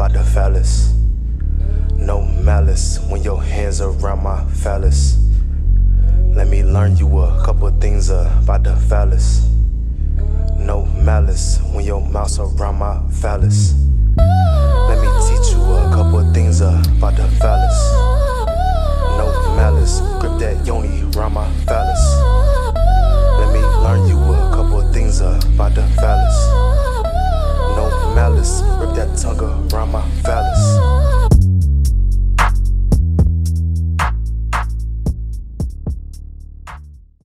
about the fellas. No malice when your hands around my fellas. Let me learn you a couple things about the fellas. No malice when your mouth's around my fellas. Let me teach you a couple things about the fellas. No malice, grip that yoni around my fellas. Let me learn you